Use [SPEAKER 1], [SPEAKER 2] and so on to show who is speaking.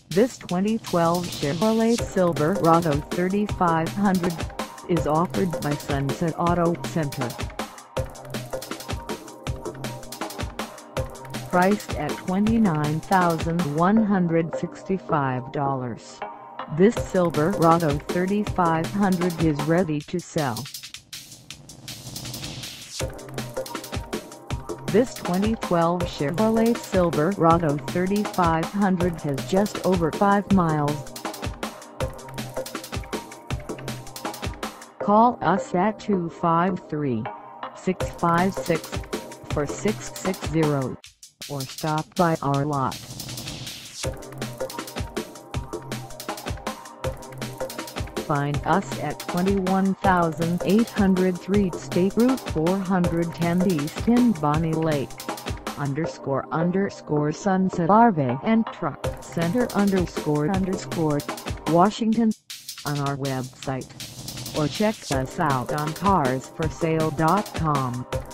[SPEAKER 1] This 2012 Chevrolet Silverado 3500 is offered by Sunset Auto Center. Priced at $29,165. This Silverado 3500 is ready to sell. This 2012 Chevrolet Silverado 3500 has just over 5 miles. Call us at 253-656-4660 or stop by our lot. Find us at 21803 State Route 410 East in Bonney Lake, __ Sunset RV&TRUCK Center __ Washington, on our website, or check us out on carsforsale.com.